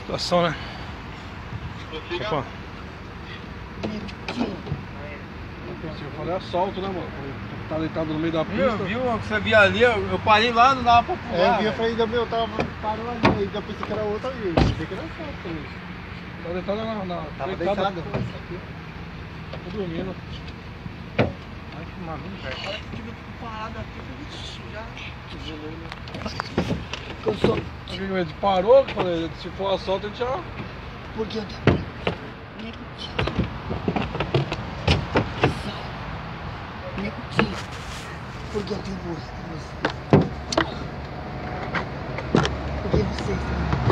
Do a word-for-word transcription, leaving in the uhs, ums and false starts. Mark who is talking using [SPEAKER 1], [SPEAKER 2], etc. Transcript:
[SPEAKER 1] Situação, né? Opa. Se eu falei assalto, né, mano? Tá deitado no meio da pista.
[SPEAKER 2] Viu, viu? Você via ali, eu, eu parei lá, não dava pra pular.
[SPEAKER 3] É, eu vi, eu falei, meu, eu tava parando ali, aí eu pensei que era outra ali, eu pensei que era assalto também.
[SPEAKER 1] Tá deitado na... na
[SPEAKER 3] Tava
[SPEAKER 1] deitado.
[SPEAKER 3] deitado.
[SPEAKER 1] Tô dormindo.
[SPEAKER 2] Ai, que maluco, velho.
[SPEAKER 3] Olha que tive parado aqui, eu já... Cansou.
[SPEAKER 1] Ele parou, eu falei, se for assalto a gente já...
[SPEAKER 3] Por que eu tô... Negutinho. Por que eu tenho você? Por que vocês?